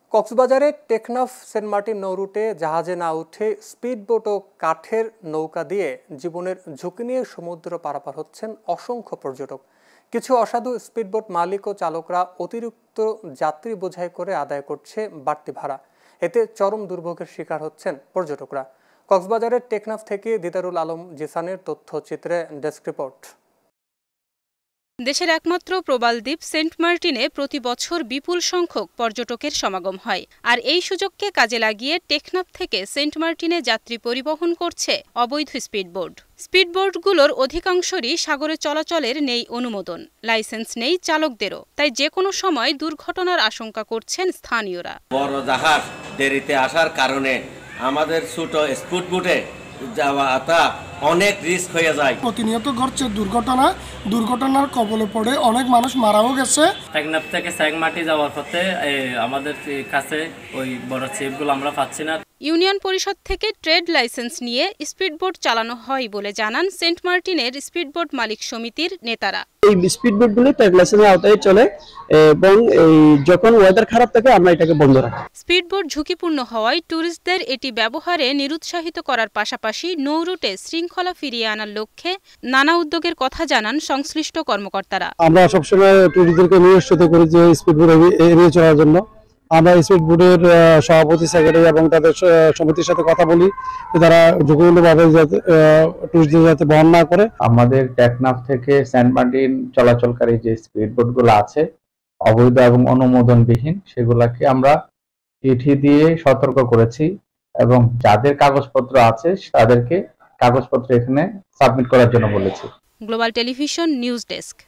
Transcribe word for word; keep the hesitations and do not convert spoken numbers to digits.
কক্সবাজারের Teknaf Saint Martin নৌরুটে জাহাজে না উঠে স্পিডবোট ও কাঠের নৌকা দিয়ে জীবনের ঝুঁকি নিয়ে সমুদ্র পারাপার হচ্ছেন অসংখ্য পর্যটক। কিছু অসাধু স্পিডবোট মালিক ও চালকরা অতিরিক্ত যাত্রী বোঝাই করে আদায় করছে বাড়তি ভাড়া। এতে চরম দুর্ভোগের শিকার হচ্ছেন পর্যটকরা। কক্সবাজারের টেকনাফ থেকে দিদারুল আলম জিসানের তথ্যচিত্রে ডেস্ক রিপোর্ট। দেশের একমাত্র প্রবাল দ্বীপ সেন্ট মার্টিনে প্রতি বছর বিপুল সংখ্যক পর্যটকের সমাগম হয়, আর এই সুযোগকে কাজে লাগিয়ে টেকনাফ থেকে সেন্ট মার্টিনে যাত্রী পরিবহন করছে অবৈধ স্পিডবোট। স্পিডবোটগুলোর অধিকাংশরই সাগরে চলাচলের নেই অনুমোদন, লাইসেন্স নেই চালকদেরও, তাই যে কোনো সময় দুর্ঘটনার আশঙ্কা করছেন স্থানীয়রা। বড় জাহাজ দেরিতে আসার কারণে আমাদের ছোট স্পিডবোটে যাওয়াটা অনেক রিস্ক হয়ে যায়। প্রতিনিয়ত ঘটছে দুর্ঘটনা, দুর্ঘটনার কবলে পড়ে অনেক মানুষ মারাও গেছে। টেকনাফ থেকে সেন্ট মার্টিন যাওয়ার পথে আমাদের কাছে ওই বড় চিপগুলো আমরা পাচ্ছি না। ইউনিয়ন পরিষদ থেকে ট্রেড লাইসেন্স নিয়ে স্পিডবোট চালানো হয় বলে জানান সেন্ট মার্টিনের স্পিডবোট মালিক সমিতির নেতারা। এই স্পিডবোটগুলো ট্রেড লাইসেন্সের আওতায় চলে এবং এই যখন ওয়েদার খারাপ থাকে আমরা এটাকে বন্ধ রাখি। স্পিডবোট ঝুঁকিপূর্ণ হওয়ায় ট্যুরিস্টদের এটি ব্যবহারে নিরুৎসাহিত করার পাশাপাশি নৌরুটে শৃঙ্খলা ফিরিয়ে আনার লক্ষ্যে নানা উদ্যোগের কথা জানান সংশ্লিষ্ট কর্মকর্তারা। আমরা সবসময় ট্যুরিস্টদেরকে নিরুৎসাহিত করি যে স্পিডবোট এড়িয়ে চলার জন্য। আমরা স্পিডবোটের সভাপতি, সেক্রেটারি এবং তাদের সমিতির সাথে কথা বলি তারা ঝুঁকিপূর্ণভাবে টুরিস্টদের যাতে বহন না করে। আমাদের টেকনাফ থেকে সেন্ট মার্টিন চলাচলকারী যে স্পিডবোটগুলো আছে অবৈধ এবং অনুমোদনবিহীন, সেগুলাকে আমরা চিঠি দিয়ে সতর্ক করেছি এবং যাদের কাগজপত্র আছে তাদেরকে কাগজপত্র এখানে সাবমিট করার জন্য বলেছি। Global television news desk.